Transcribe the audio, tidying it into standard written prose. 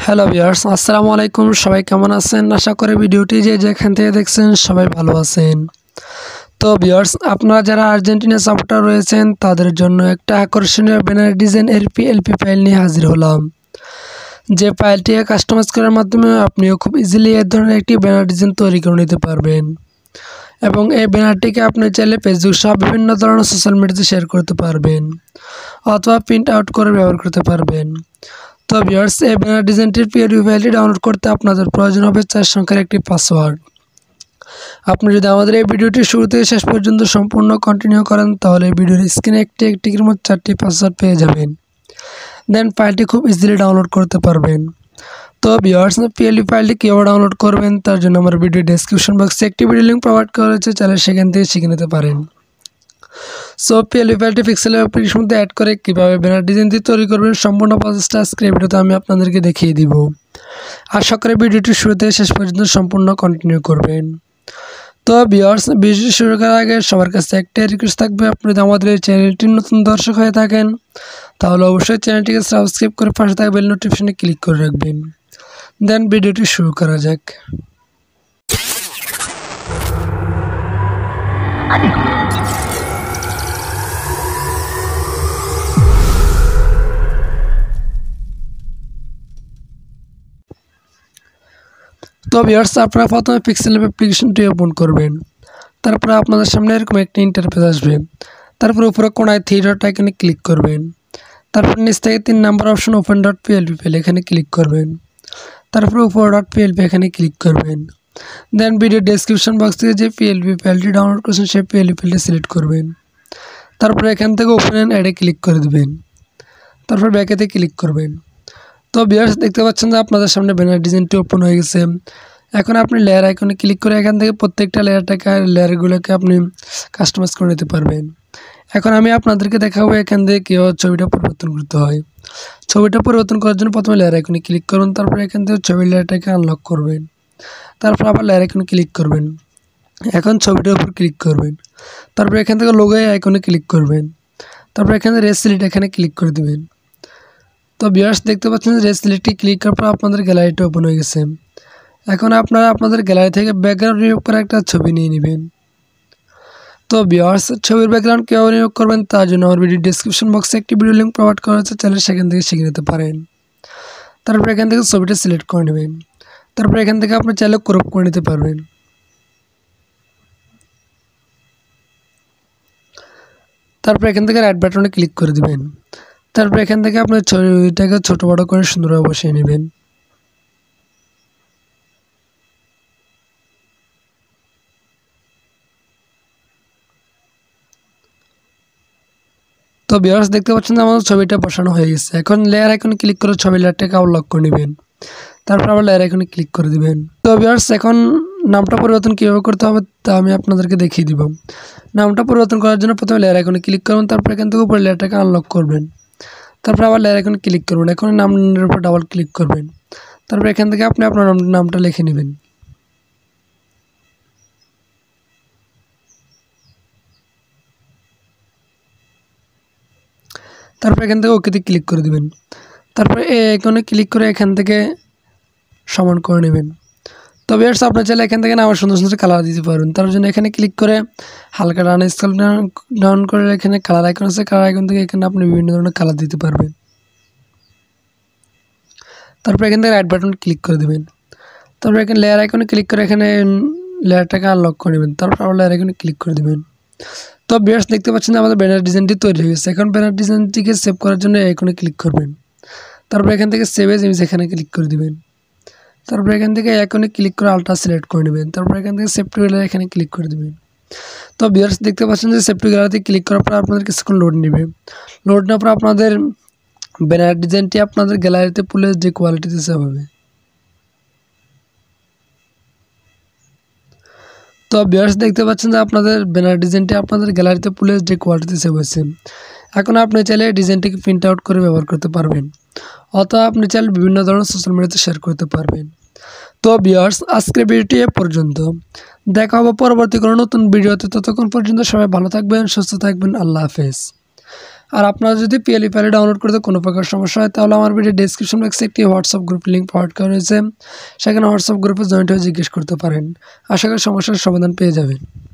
Hello viewers, আসসালামু আলাইকুম। সবাই কেমন আছেন? আশা করি ভিডিওটি যে যেখান থেকে দেখছেন সবাই ভালো আছেন। তো ভিউয়ার্স, আপনারা যারা আর্জেন্টিনা সাপোর্টার রয়েছেন তাদের জন্য একটা আকর্ষণীয় ব্যানার ডিজাইন এলপি ফাইল নিয়ে হাজির হলাম। যে ফাইলটি কাস্টমাইজ করার মাধ্যমে আপনিও খুব ইজিলি এই ধরনের একটি ব্যানার ডিজাইন তৈরি করে নিতে পারবেন এবং এই ব্যানারটিকে আপনি চাইলে ফেসবুক সহ বিভিন্ন ধরনের সোশ্যাল মিডিয়াতে শেয়ার করতে পারবেন অথবা প্রিন্ট আউট করে ব্যবহার করতে পারবেন। তো ভিউয়ার্স, এই ব্যানার ডিজাইনটির পিডিএফ ফাইলটি ডাউনলোড করতে আপনাদের প্রয়োজন হবে 4 সংখ্যার একটি পাসওয়ার্ড। আপনি যদি আমাদের এই ভিডিওটি শুরু থেকে শেষ পর্যন্ত সম্পূর্ণ কন্টিনিউ করেন তাহলে ভিডিওর স্ক্রিনে একটির মধ্যে 4টি পাসওয়ার্ড পেয়ে যাবেন। দেন ফাইলটি খুব ইজিলি ডাউনলোড করতে পারবেন। তো ভিউয়ার্স, পিএলপি ফাইলটি কীভাবে ডাউনলোড করবেন তার জন্য আমার ভিডিও ডেসক্রিপশন বক্সে একটি ভিডিও লিঙ্ক প্রোভাইড করা হয়েছে, চাইলে সেখান থেকে শিখে নিতে পারেন। সো পিএলপি ফাইলটি পিক্সেল অ্যাপ্লিকেশনের মধ্যে অ্যাড করে কীভাবে ব্যানার ডিজাইনটি তৈরি করবেন সম্পূর্ণ প্রসেসটা আজকের ভিডিওতে আমি আপনাদেরকে দেখিয়ে দিব। আশা করি ভিডিওটি শুরু থেকে শেষ পর্যন্ত সম্পূর্ণ কন্টিনিউ করবেন। তো ভিউয়ার্স, ভিডিওটি শুরু করার আগে সবার কাছে একটাই রিকোয়েস্ট থাকবে, আপনি যদি আমাদের এই চ্যানেলটির নতুন দর্শক হয়ে থাকেন তাহলে অবশ্যই চ্যানেলটিকে সাবস্ক্রাইব করে পাশে থাকা বেল নোটিফিকেশনে ক্লিক করে রাখবেন। দেন ভিডিওটি শুরু করা যাক। তো ভিউয়ার্স, আপনারা প্রথমে পিক্সেল অ্যাপ্লিকেশনটি ওপেন করবেন। তারপরে আপনাদের সামনে এরকম একটি ইন্টারফেস আসবে। তারপরে উপরে কোণায় 3 ডট আইকনে ক্লিক করবেন। তারপর নিচ থেকে 3 number option open dot PLP file এখানে ক্লিক করবেন। তারপরে উপর ডট পিএলপি এখানে ক্লিক করবেন। দেন ভিডিও ডেসক্রিপশন বক্স থেকে যে পিএলপি ফাইলটি ডাউনলোড করছেন সেই পিএলপি ফাইলটি সিলেক্ট করবেন। তারপরে এখান থেকে ওপেন অ্যান্ড অ্যাডে ক্লিক করে দেবেন। তারপর ব্যাকেতে ক্লিক করবেন। তো ভিউয়ার্স, দেখতে পাচ্ছেন যে আপনাদের সামনে ব্যানার ডিজাইনটি ওপেন হয়ে গেছে। এখন আপনি লেয়ার আইকনে ক্লিক করে এখান থেকে প্রত্যেকটা লেয়ারগুলোকে আপনি কাস্টমাইজ করে নিতে পারবেন। এখন আমি আপনাদেরকে দেখাবো এখান থেকে কীভাবে ছবিটা পরিবর্তন করতে হয়। ছবিটা পরিবর্তন করার জন্য প্রথমে লেয়ার আইকনে ক্লিক করুন। তারপরে এখান থেকে ছবির লেয়ারটাকে আনলক করবেন। তারপর আবার লেয়ার আইকনে ক্লিক করবেন। এখন ছবিটার উপর ক্লিক করবেন। তারপর এখান থেকে লোগো আইকনে ক্লিক করবেন। তারপর এখানে রেস সিলেক্ট এখানে ক্লিক করে দেবেন। তো ভিউয়ার্স, দেখতে পাচ্ছেন যে রেস সিলেক্টে ক্লিক করার পর আপনাদের গ্যালারিটা ওপেন হয়ে গেছে। এখন আপনারা আপনাদের গ্যালারি থেকে ব্যাকগ্রাউন্ড নিয়োগ করে একটা ছবি নিয়ে নেবেন। তো ভিউয়ার্স, ছবির ব্যাকগ্রাউন্ড কীভাবে নিয়োগ করবেন তার জন্য আমার ভিডিও ডেসক্রিপশন বক্সে একটি ভিডিও লিঙ্ক প্রোভাইড করা হয়েছে, চাইলে সেখান থেকে শিখে নিতে পারেন। তারপর এখান থেকে ছবিটা সিলেক্ট করে নেবেন। তারপর এখান থেকে আপনি চাইলে ক্রপ করে নিতে পারবেন। তারপর এখান থেকে রাইট বাটনে ক্লিক করে দেবেন। তারপর এখান থেকে আপনার ছবিটাকে ছোটো বড়ো করে সুন্দরভাবে বসিয়ে নেবেন। তো ভিউয়ার্স, দেখতে পাচ্ছেন যে আমাদের ছবিটা বসানো হয়ে গেছে। এখন লেয়ার আইকনে ক্লিক করে ছবি লেয়ারটাকে আনলক করে নেবেন। তারপর আবার লেয়ার আইকনে ক্লিক করে দিবেন। তো ভিউয়ার্স, এখন নামটা পরিবর্তন কীভাবে করতে হবে তা আমি আপনাদেরকে দেখিয়ে দিব। নামটা পরিবর্তন করার জন্য প্রথমে লেয়ার আইকনে ক্লিক করুন। তারপর এখান থেকে উপরে লেয়ারটাকে আনলক করবেন। তারপর আবার লেয়ার আইকনে ক্লিক করবেন। এখন নামের উপর ডাবল ক্লিক করবেন। তারপর এখান থেকে আপনি আপনার নামটা লিখে নেবেন। তারপর এখান থেকে ওকেতে ক্লিক করে দেবেন। তারপরে এই আইকনে ক্লিক করে এখান থেকে সমান করে নেবেন। তো ভিউয়ার্স, আপনার চাইলে এখান থেকে আবার সুন্দর সুন্দর কালার দিতে পারবেন। তার জন্য এখানে ক্লিক করে হালকা স্কেল ডাউন করে এখানে কালার আইকন আছে, কালার আইকন থেকে এখানে আপনি বিভিন্ন ধরনের কালার দিতে পারবেন। তারপর এখান থেকে রাইট বাটন ক্লিক করে দেবেন। তারপর এখানে লেয়ার আইকনে ক্লিক করে এখানে লেয়ারটাকে আনলক করে নেবেন। তারপর আবার লেয়ার আইকনে ক্লিক করে দেবেন। তো ভিউয়ার্স, দেখতে পাচ্ছেন যে আমাদের ব্যানার ডিজাইনটি তৈরি হয়ে গেছে। এখন ব্যানার ডিজাইনটিকে সেভ করার জন্য আইকনে ক্লিক করবেন। তারপর এখান থেকে সেভ এজ ইমেজ এখানে ক্লিক করে দেবেন। তারপর এখান থেকে আইকনে ক্লিক করে আলট্রা সিলেক্ট করে নেবেন। তারপর এখান থেকে সেভ টু গ্যালারি এখানে ক্লিক করে দেবেন। তো ভিউয়ার্স, দেখতে পাচ্ছেন যে সেভ টু গ্যালারিতে ক্লিক করার পর আপনাদের কিছুক্ষণ লোড নেবে। লোড নেওয়ার পর আপনাদের ব্যানার ডিজাইনটি আপনাদের গ্যালারিতে পুলে যে কোয়ালিটিতে সেভ হবে। তো ভিউয়ার্স, দেখতে পাচ্ছেন যে আপনাদের ব্যানার ডিজাইনটি আপনাদের গ্যালারিতে পুলে যে কোয়ালিটিতে সেভ হয়েছে। এখন আপনি চাইলে ডিজাইনটিকে প্রিন্ট আউট করে ব্যবহার করতে পারবেন অথবা আপনি চাইলে বিভিন্ন ধরনের সোশ্যাল মিডিয়াতে শেয়ার করতে পারবেন। তো ভিউয়ার্স, আজকের ভিডিওটি এ পর্যন্ত। দেখা হবে পরবর্তী কোনো নতুন ভিডিওতে। ততক্ষণ পর্যন্ত সবাই ভালো থাকবেন, সুস্থ থাকবেন। আল্লাহ হাফেজ। আর আপনারা যদি পিএলই ফাইল ডাউনলোড করতে কোনো প্রকার সমস্যা হয় তাহলে আমার ভিডিও ডেসক্রিপশন বক্সে একটি হোয়াটসঅ্যাপ গ্রুপ লিঙ্ক প্রোভাইড করা রয়েছে, সেখানে হোয়াটসঅ্যাপ গ্রুপে জয়েন্ট হয়ে জিজ্ঞেস করতে পারেন। আশা করি সমস্যার সমাধান পেয়ে যাবেন।